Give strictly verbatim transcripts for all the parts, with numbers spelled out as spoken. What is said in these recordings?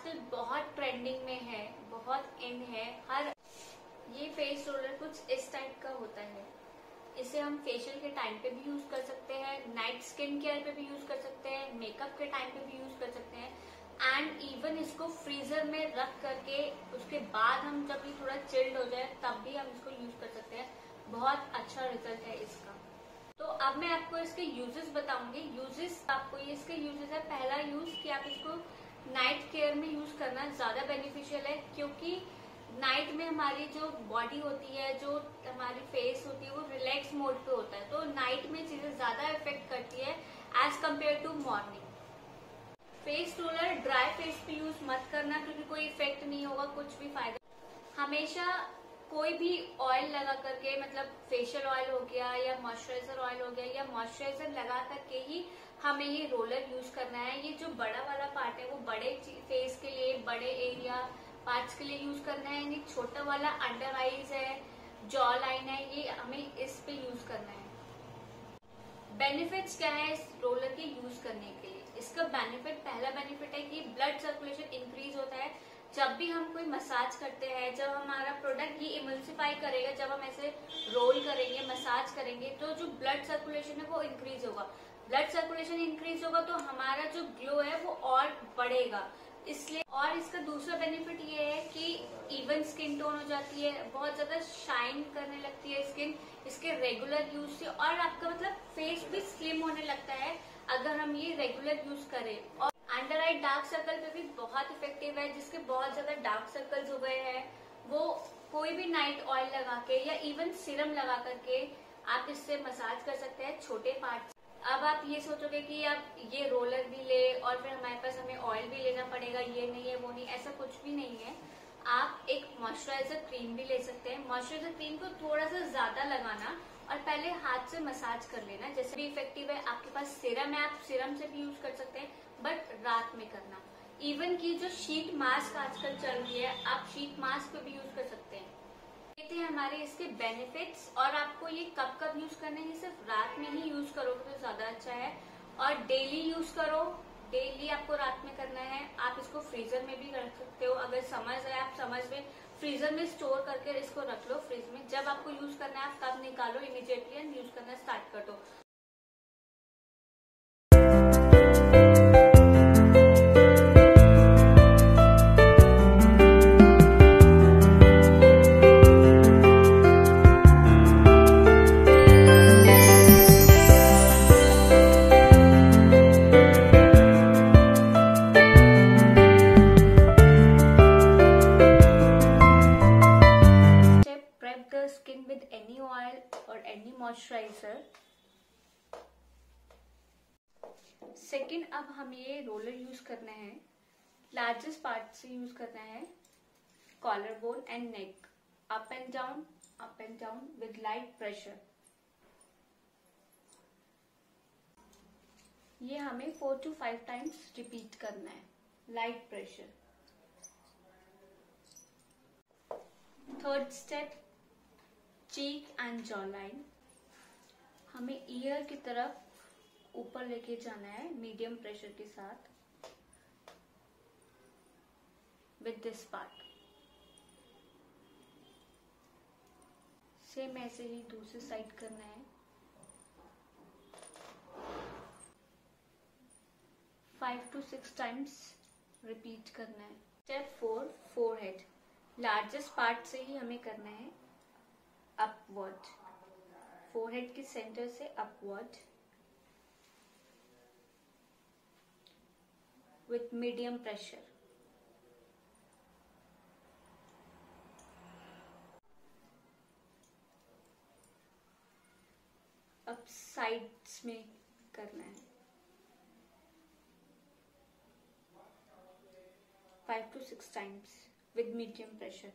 आजकल बहुत ट्रेंडिंग में है, बहुत इन है। हर ये फेस रोलर कुछ इस टाइप का होता है। इसे हम फेशियल के टाइम पे भी यूज कर सकते हैं, नाइट स्किन केयर पे भी यूज कर सकते हैं, मेकअप के टाइम पे भी यूज कर सकते हैं, एंड इवन इसको फ्रीजर में रख करके उसके बाद हम जब ये थोड़ा चिल्ड हो जाए तब भी हम इसको यूज कर सकते हैं। बहुत अच्छा रिजल्ट है इसका। तो अब मैं आपको इसके यूजेस बताऊंगी। यूजेस आपको ये इसके यूजेस है। पहला यूज कि आप इसको नाइट केयर में यूज करना ज्यादा बेनिफिशियल है, क्योंकि नाइट में हमारी जो बॉडी होती है, जो हमारी फेस होती है, वो रिलैक्स मोड पे होता है। तो नाइट में चीजें ज्यादा इफेक्ट करती है as compare to morning. Face roller dry face पे यूज मत करना, क्योंकि कोई इफेक्ट नहीं होगा, कुछ भी फायदा। हमेशा कोई भी ऑयल लगा करके, मतलब फेशियल ऑयल हो गया या मॉइस्चराइजर ऑयल हो गया, या मॉइस्चराइजर लगा करके ही हमें ये रोलर यूज करना है। ये जो बड़ा वाला पार्ट है वो बड़े फेस के लिए, बड़े एरिया पार्ट्स के लिए यूज करना है। ये छोटा वाला अंडर आईज है, जॉ लाइन है, ये हमें इस पे यूज करना है। बेनिफिट्स क्या है इस रोलर के यूज करने के लिए? इसका बेनिफिट, पहला बेनिफिट है कि ब्लड सर्कुलेशन इंक्रीज होता है। जब भी हम कोई मसाज करते हैं, जब हमारा प्रोडक्ट ये इमल्सिफाई करेगा, जब हम ऐसे रोल करेंगे, मसाज करेंगे, तो जो ब्लड सर्कुलेशन है वो इंक्रीज होगा। ब्लड सर्कुलेशन इंक्रीज होगा तो हमारा जो ग्लो है वो और बढ़ेगा, इसलिए। और इसका दूसरा बेनिफिट ये है कि इवन स्किन टोन हो जाती है, बहुत ज्यादा शाइन करने लगती है स्किन इसके रेगुलर यूज से, और आपका मतलब फेस भी स्लिम होने लगता है अगर हम ये रेगुलर यूज करें। और अंडर आई डार्क सर्कल पे भी बहुत इफेक्टिव है। जिसके बहुत ज्यादा डार्क सर्कल्स हो गए हैं, वो कोई भी नाइट ऑयल लगा के या इवन सीरम लगा करके आप इससे मसाज कर सकते हैं छोटे पार्ट। अब आप ये सोचोगे कि आप ये रोलर भी ले और फिर हमारे पास हमें ऑयल भी लेना पड़ेगा, ये नहीं है वो नहीं, ऐसा कुछ भी नहीं है। आप एक मॉइस्चराइजर क्रीम भी ले सकते हैं। मॉइस्चराइजर क्रीम को थोड़ा सा ज्यादा लगाना और पहले हाथ से मसाज कर लेना, जैसे भी इफेक्टिव है। आपके पास सीरम है, आप सीरम से भी यूज कर सकते हैं, बट रात में करना। इवन की जो शीट मास्क आजकल चल रही है, आप शीट मास्क पे भी यूज कर सकते हैं। ये थे हमारे इसके बेनिफिट्स। और आपको ये कब कब यूज करने हैं? सिर्फ रात में ही यूज करोगे तो ज्यादा अच्छा है, और डेली यूज करो। डेली आपको रात में करना है। आप इसको फ्रीजर में भी रख सकते हो, अगर समझ है आप समझ में फ्रीजर में स्टोर करके इसको रख लो फ्रिज में। जब आपको यूज करना है आप तब निकालो इमीडिएटली एंड यूज करना स्टार्ट कर दो। Skin with any oil or any moisturizer. सेकेंड, अब हमें ये रोलर यूज करना है, लार्जेस्ट पार्ट से यूज करना है, collar bone and neck, up and down, up and down with light pressure. ये हमें four to five times repeat करना है, light pressure. Third step, cheek and jaw line. हमें ईयर की तरफ ऊपर लेके जाना है मीडियम प्रेशर के साथ विद दिस पार्ट। सेम ऐसे ही दूसरी साइड करना है। Five to six times repeat करना है। Step four, forehead. Largest part से ही हमें करना है, अपवर्ड, फोरहेड के सेंटर से अपवर्ड विथ मीडियम प्रेशर। अब साइड्स में करना है, five to six times with medium pressure.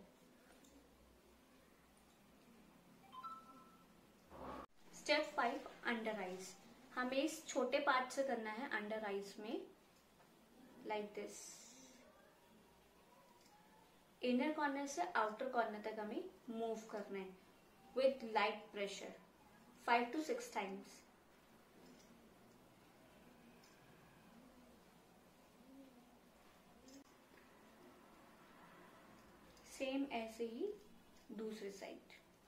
Step five, under eyes. हमें इस छोटे पार्ट से करना है अंडर आईज में, लाइक दिस। इनर कॉर्नर से आउटर कॉर्नर तक हमें मूव करना है with light pressure, five to six times. Same ऐसे ही दूसरी साइड।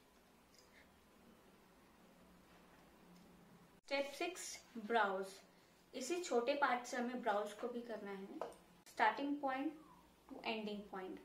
Step six, browse. इसी छोटे पार्ट से हमें ब्राउज को भी करना है, starting point to ending point.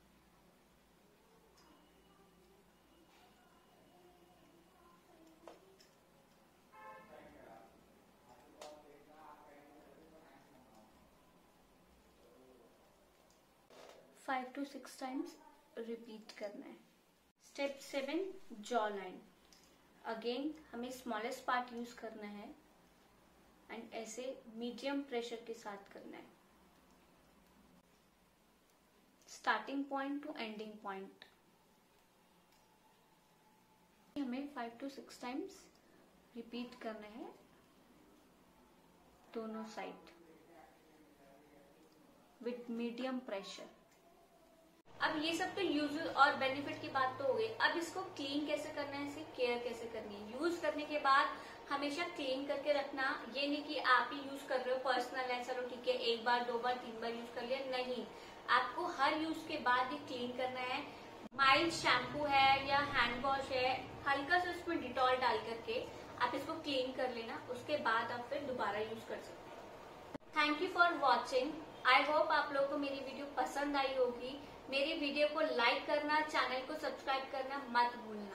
Five to six times repeat करना है। Step seven, jaw line. Again हमें स्मॉलेस्ट पार्ट यूज करना है एंड ऐसे मीडियम प्रेशर के साथ करना है, starting point to ending point. हमें five to six times repeat करना है दोनों साइड विथ मीडियम प्रेशर। अब ये सब तो यूज और बेनिफिट की बात तो हो गई। अब इसको क्लीन कैसे करना है, इसे केयर कैसे करनी है। यूज करने के बाद हमेशा क्लीन करके रखना। ये नहीं कि आप ही यूज कर रहे हो, पर्सनल है, चलो ठीक है एक बार दो बार तीन बार यूज कर लिया, नहीं, आपको हर यूज के बाद ही क्लीन करना है। माइल्ड शैम्पू है या हैंड वॉश है, हल्का सा उसमें डिटॉल डाल करके आप इसको क्लीन कर लेना, उसके बाद आप फिर दोबारा यूज कर सकते हैं। Thank you for watching. I hope आप लोगों को मेरी वीडियो पसंद आई होगी। मेरी वीडियो को लाइक करना, चैनल को सब्सक्राइब करना मत भूलना।